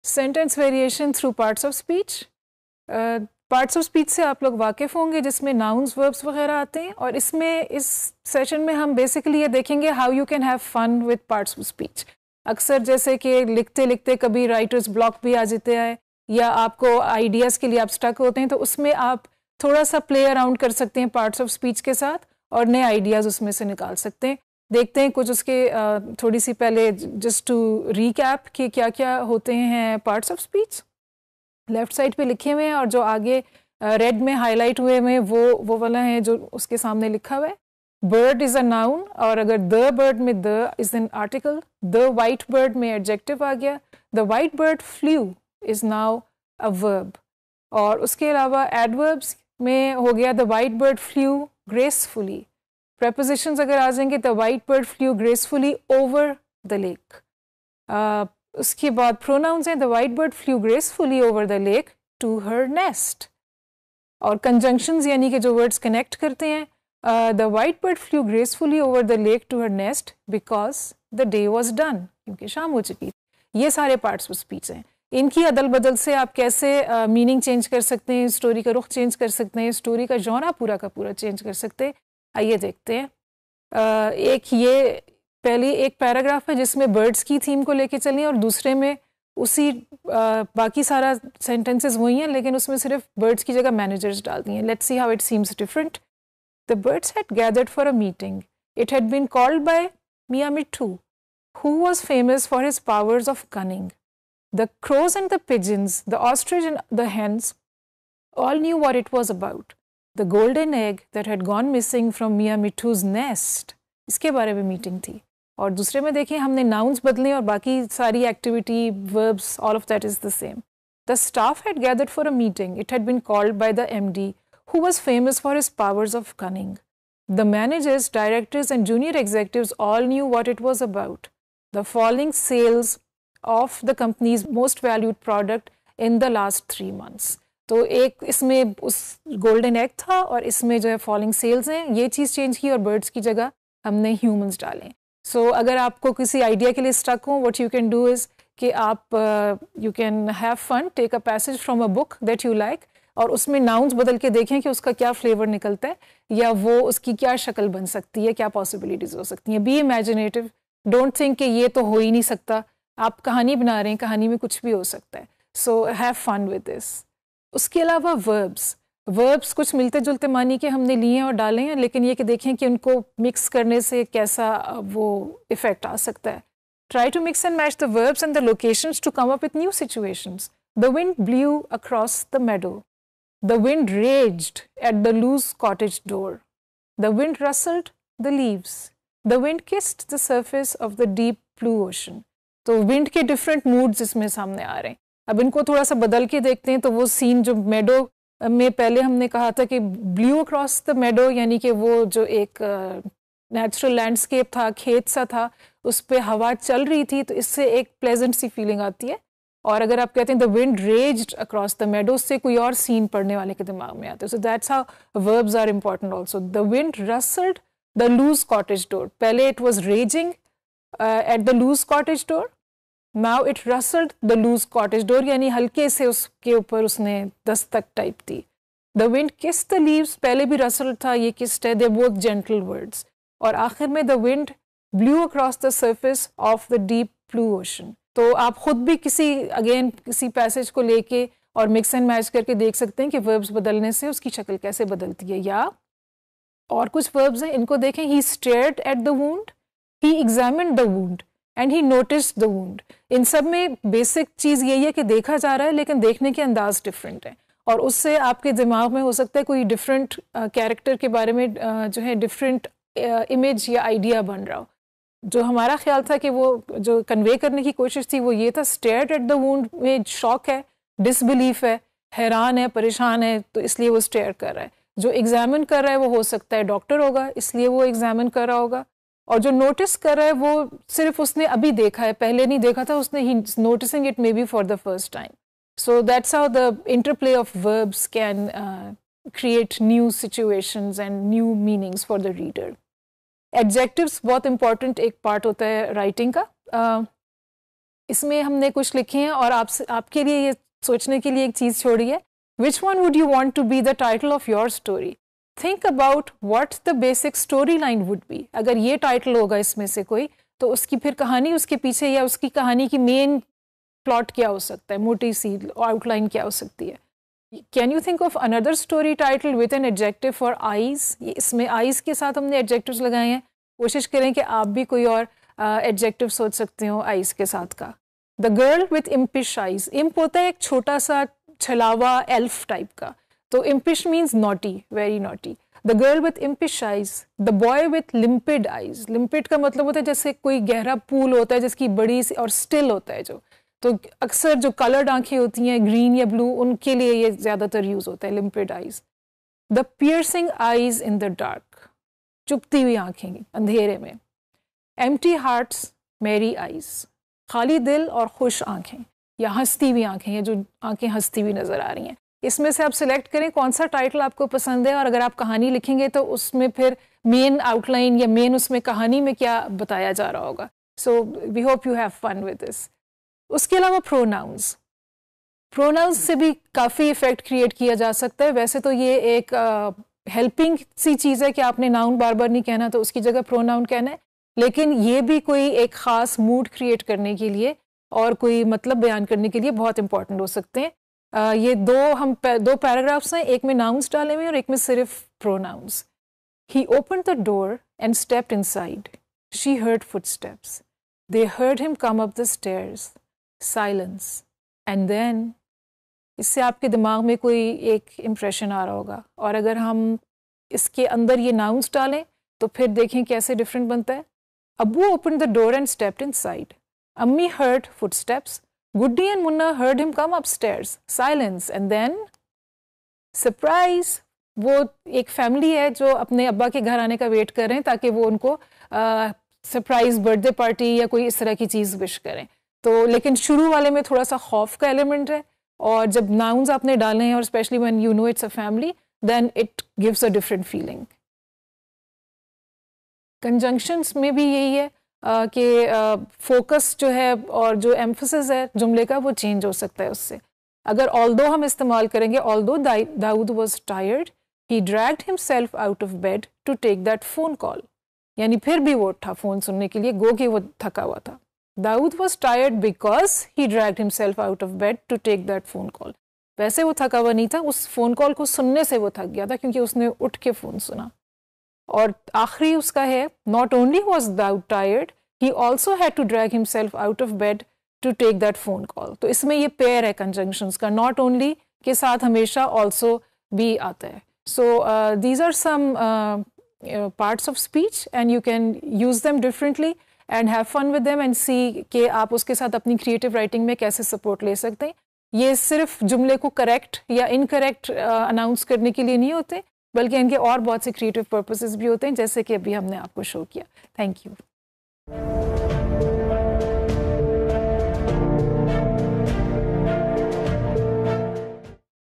Sentence variation through parts of speech. Parts of speech से आप लोग वाकिफ़ होंगे जिसमें नाउन्स वर्ब्स वगैरह आते हैं, और इसमें इस सेशन में हम बेसिकली ये देखेंगे how you can have fun with parts of speech. अक्सर जैसे कि लिखते लिखते कभी राइटर्स ब्लॉक भी आ जाते हैं, या आपको आइडियाज़ के लिए आप स्टक होते हैं, तो उसमें आप थोड़ा सा प्ले अराउंड कर सकते हैं पार्ट्स ऑफ स्पीच के साथ और नए आइडियाज़ उसमें से निकाल सकते हैं। देखते हैं कुछ उसके थोड़ी सी पहले जस्ट टू रीकैप कि क्या क्या होते हैं parts of speech. Left side पे लिखे हुए हैं, और जो आगे रेड में हाईलाइट हुए हैं वो वाला है जो उसके सामने लिखा हुआ है। बर्ड इज़ अ नाउन, और अगर द बर्ड में the is an article, the white bird में एडजेक्टिव आ गया, the white bird flew is now a verb. और उसके अलावा एडवर्ब्स में हो गया the white bird flew gracefully. Prepositions अगर आ जाएंगे, the white bird flew gracefully over the lake. उसके बाद प्रोनाउंस हैं, the white bird flew gracefully over the lake to her nest. और कंजंक्शंस यानी कि जो वर्ड्स कनेक्ट करते हैं, the white bird flew gracefully over the lake to her nest because the day was done, क्योंकि शाम हो चुकी। ये सारे पार्ट्स ऑफ स्पीच हैं। इनकी अदल बदल से आप कैसे मीनिंग चेंज कर सकते हैं, स्टोरी का रुख चेंज कर सकते हैं, स्टोरी का जॉनरा पूरा का पूरा चेंज कर सकते हैं। आइए देखते हैं। एक ये पहले एक पैराग्राफ है जिसमें बर्ड्स की थीम को लेके चलें, और दूसरे में उसी बाकी सारा सेंटेंसेस वही हैं, लेकिन उसमें सिर्फ बर्ड्स की जगह मैनेजर्स डाल दिए हैं। Let's see how it seems different. The birds had gathered for a meeting. It had been called by Mian Mitthu, who was famous for his powers of cunning. The crows and the pigeons, the ostrich and the hens all knew what it was about. The golden egg that had gone missing from Miya Mithu's nest. इसके बारे में meeting थी। और दूसरे में देखिए हमने nouns बदले और बाकी सारी activity, verbs, all of that is the same. The staff had gathered for a meeting. It had been called by the MD, who was famous for his powers of cunning. The managers, directors, and junior executives all knew what it was about. The falling sales of the company's most valued product in the last 3 months. तो एक इसमें उस golden egg था और इसमें जो है falling sales हैं, ये चीज़ चेंज की और बर्ड्स की जगह हमने ह्यूमंस डालें। सो अगर आपको किसी आइडिया के लिए स्टक हो, what you can do is कि आप you can have fun, take a passage from a book that you like, और उसमें नाउन्स बदल के देखें कि उसका क्या फ्लेवर निकलता है, या वो उसकी क्या शक्ल बन सकती है, क्या पॉसिबिलिटीज़ हो सकती हैं। बी इमेजिनेटिव, डोंट थिंक कि ये तो हो ही नहीं सकता। आप कहानी बना रहे हैं, कहानी में कुछ भी हो सकता है। So have fun with this. उसके अलावा वर्ब्स कुछ मिलते जुलते मानी के हमने लिए हैं और डाले हैं, लेकिन ये कि देखें कि उनको मिक्स करने से कैसा वो इफेक्ट आ सकता है। Try to mix and match the verbs and the locations to come up with new situations. The wind blew across the meadow. The wind raged at the loose cottage door. The wind rustled the leaves. The wind kissed the surface of the deep blue ocean. तो wind के different moods इसमें सामने आ रहे हैं। अब इनको थोड़ा सा बदल के देखते हैं, तो वो सीन जो मेडो में पहले हमने कहा था कि ब्लू अक्रॉस द मेडो, यानी कि वो जो एक नेचुरल लैंडस्केप था, खेत सा था, उस पर हवा चल रही थी, तो इससे एक प्लेजेंट सी फीलिंग आती है। और अगर आप कहते हैं the wind raged across the meadow, उससे कोई और सीन पढ़ने वाले के दिमाग में आता है। So that's how verbs are important also. The wind rustled the loose cottage door. पहले it was raging at the loose cottage door, now it rustled the loose cottage door, यानी हल्के से उसके ऊपर उसने दस्तक टाइप दी। The wind kissed the leaves, पहले भी रसल्ड था, ये किस्ड है, दे बोथ जेंटल वर्ड्स। और आखिर में the wind blew across the surface of the deep blue ocean. तो आप खुद भी किसी पैसेज को लेके और मिक्स एंड मैच करके देख सकते हैं कि वर्ब्स बदलने से उसकी शक्ल कैसे बदलती है। या और कुछ वर्ब्स हैं, इनको देखें। He stared at the wound, he examined the wound and he noticed the wound. इन सब में बेसिक चीज़ यही है कि देखा जा रहा है, लेकिन देखने के अंदाज डिफरेंट है, और उससे आपके दिमाग में हो सकता है कोई डिफरेंट कैरेक्टर के बारे में जो है डिफरेंट इमेज या आइडिया बन रहा हो। जो हमारा ख्याल था कि वो जो कन्वे करने की कोशिश थी वो ये था, स्टेयर्ड एट द वुंड में शॉक है, डिसबिलीफ है, हैरान है, परेशान है, तो इसलिए वो स्टेयर कर रहा है। जो एग्जामिन कर रहा है वो हो सकता है डॉक्टर होगा, इसलिए वो एग्जामिन कर रहा होगा। और जो नोटिस कर रहा है वो सिर्फ उसने अभी देखा है, पहले नहीं देखा था उसने, he noticing it may be for the first time. So that's how the interplay of verbs can create new situations and new meanings for the reader. Adjectives बहुत important एक part होता है राइटिंग का। इसमें हमने कुछ लिखे हैं और आपके लिए ये सोचने के लिए एक चीज़ छोड़ी है, which one would you want to be the title of your story? Think about what the basic story line would be. अगर ये टाइटल होगा इसमें से कोई, तो उसकी फिर कहानी उसके पीछे या उसकी कहानी की मेन प्लॉट क्या हो सकता है, मोटी सी आउटलाइन क्या हो सकती है। Can you think of another story title with an adjective for eyes? इसमें आईज के साथ हमने एडजेक्टिव्स लगाए हैं, कोशिश करें कि आप भी कोई और एडजेक्टिव सोच सकते हो आईज के साथ का। The girl with impish eyes, imp होता है एक छोटा सा छलावा एल्फ टाइप का, तो impish means naughty, very naughty. The girl with impish eyes, the boy with limpid eyes. Limpid का मतलब होता है जैसे कोई गहरा पूल होता है जिसकी बड़ी सी और still होता है जो, तो अक्सर जो colored आंखें होती हैं ग्रीन या ब्लू, उनके लिए ये ज़्यादातर यूज़ होता है limpid eyes. The piercing eyes in the dark, चुभती हुई आंखें अंधेरे में. Empty hearts, merry eyes, खाली दिल और खुश आंखें या हंसती हुई आंखें, ये जो आंखें हंसती हुई नज़र आ रही हैं। इसमें से आप सिलेक्ट करें कौन सा टाइटल आपको पसंद है, और अगर आप कहानी लिखेंगे तो उसमें फिर मेन आउटलाइन या मेन उसमें कहानी में क्या बताया जा रहा होगा। So we hope you have fun with this. उसके अलावा प्रोनाउंस से भी काफ़ी इफ़ेक्ट क्रिएट किया जा सकता है। वैसे तो ये एक हेल्पिंग सी चीज़ है कि आपने नाउन बार बार नहीं कहना, तो उसकी जगह प्रोनाउन कहना है, लेकिन ये भी कोई एक ख़ास मूड क्रिएट करने के लिए और कोई मतलब बयान करने के लिए बहुत इंपॉर्टेंट हो सकते हैं। ये दो पैराग्राफ्स हैं, एक में नाउन्स डाले हुए हैं और एक में सिर्फ pronouns. He opened the door and stepped inside. She heard footsteps. They heard him come up the stairs. Silence. And then, इससे आपके दिमाग में कोई एक इम्प्रेशन आ रहा होगा, और अगर हम इसके अंदर ये नाउन्स डालें तो फिर देखें कैसे डिफरेंट बनता है। अब्बू opened the door and stepped inside. अम्मी heard footsteps. Goody and Munna heard him come upstairs. Silence. And then surprise. वो एक फैमिली है जो अपने अब्बा के घर आने का वेट कर रहे हैं ताकि वो उनको सरप्राइज बर्थडे पार्टी या कोई इस तरह की चीज़ विश करें। तो लेकिन शुरू वाले में थोड़ा सा खौफ का एलिमेंट है, और जब नाउन्स आपने डाले हैं और specially when you know it's a family, then it gives a different feeling. Conjunctions में भी यही है कि फोकस जो है और जो एम्फसिस है जुमले का वो चेंज हो सकता है उससे। अगर ऑल्दो हम इस्तेमाल करेंगे, although Dawood was tired he dragged himself out of bed to take that phone call, यानी फिर भी वो उठा फ़ोन सुनने के लिए, गो कि वो थका हुआ था। Dawood was tired because he dragged himself out of bed to take that phone call. वैसे वो थका हुआ नहीं था, उस फ़ोन कॉल को सुनने से वो थक गया था क्योंकि उसने उठ के फ़ोन सुना। और आखिरी उसका है, not only was Dawood tired he also had to drag himself out of bed to take that phone call. तो इसमें ये पेयर है कंजंक्शंस का, नॉट ओनली के साथ हमेशा ऑल्सो भी आता है। So these are some parts of speech and you can use them differently and have fun with them and see कि आप उसके साथ अपनी क्रिएटिव राइटिंग में कैसे सपोर्ट ले सकते हैं। ये सिर्फ जुमले को करेक्ट या इनकरेक्ट अनाउंस करने के लिए नहीं होते, बल्कि इनके और बहुत से क्रिएटिव पर्पसेस भी होते हैं, जैसे कि अभी हमने आपको शो किया। Thank you.